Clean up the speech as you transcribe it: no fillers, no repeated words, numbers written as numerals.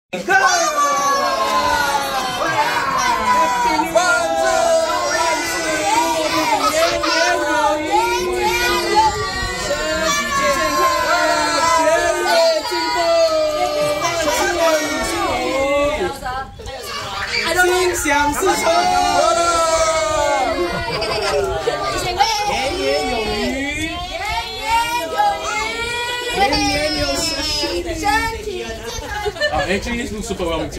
心想事成，年年有余，年年有余，身体健康。啊，哎，今天是 super 我们。